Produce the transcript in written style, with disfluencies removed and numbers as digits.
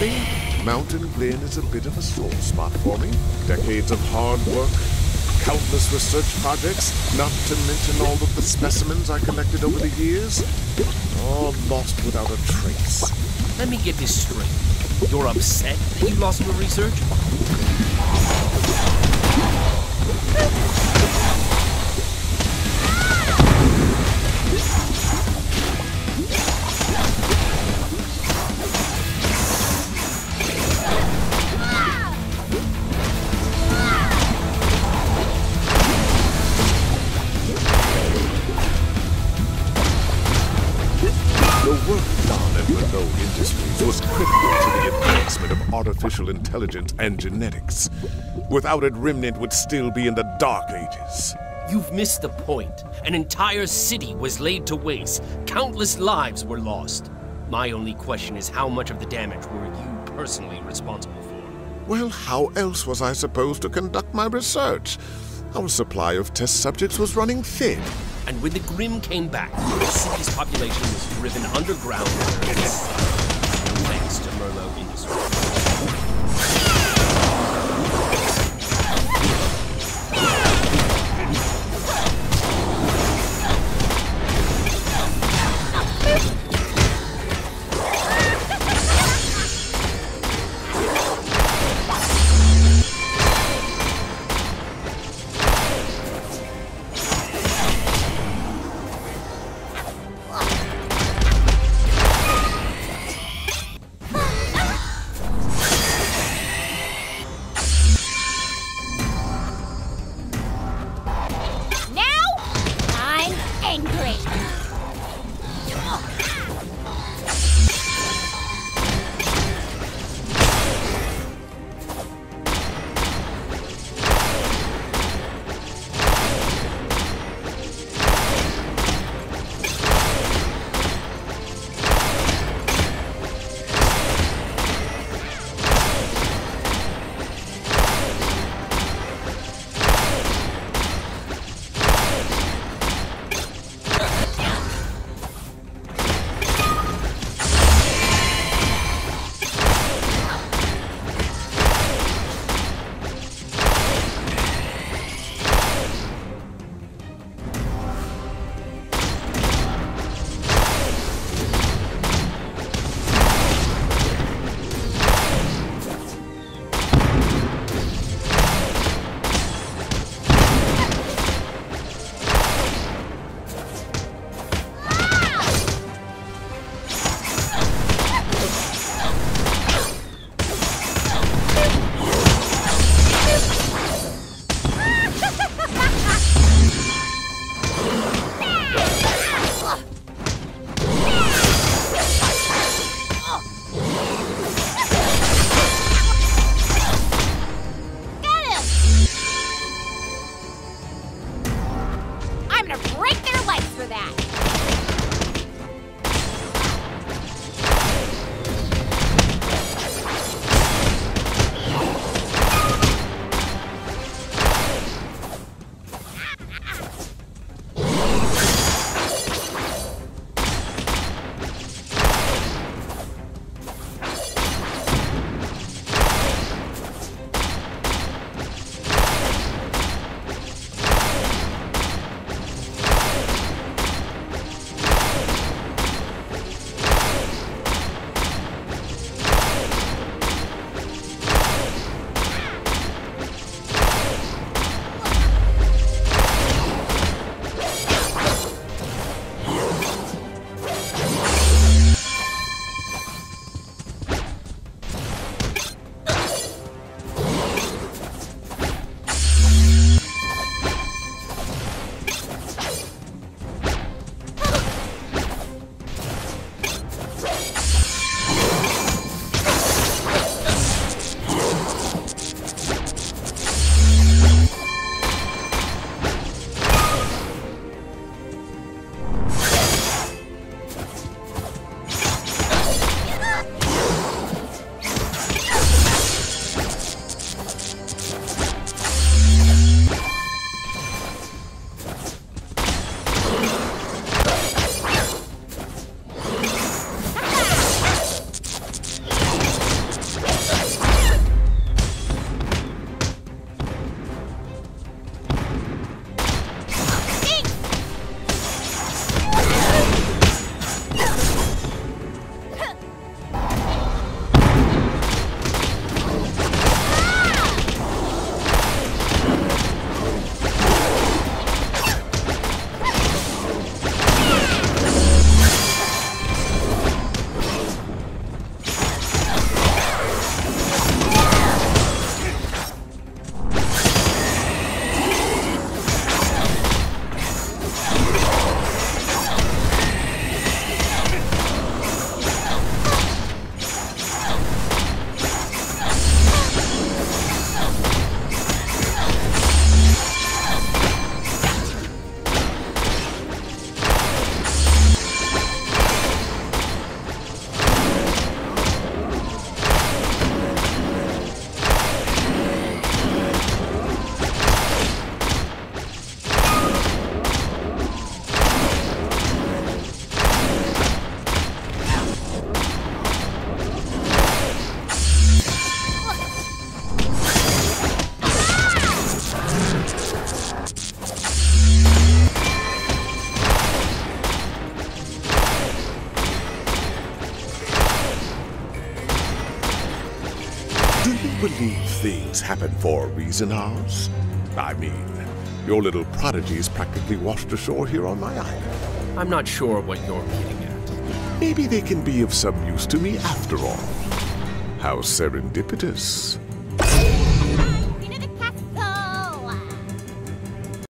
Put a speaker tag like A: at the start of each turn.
A: me, Mountain Glen is a bit of a sore spot for me. Decades of hard work, countless research projects, not to mention all of the specimens I collected over the years, all lost without a trace.
B: Let me get this straight. You're upset that you lost your research?
A: Was critical to the advancement of artificial intelligence and genetics. Without it, Remnant would still be in the Dark Ages.
B: You've missed the point. An entire city was laid to waste. Countless lives were lost. My only question is how much of the damage were you personally responsible for?
A: Well, how else was I supposed to conduct my research? Our supply of test subjects was running thin.
B: And when the Grimm came back, the city's population was driven underground. Thanks to Merlot Industries.
A: Do you believe things happen for a reason, Oz? I mean, your little prodigies practically washed ashore here on my island.
B: I'm not sure what you're getting at.
A: Maybe they can be of some use to me after all. How serendipitous.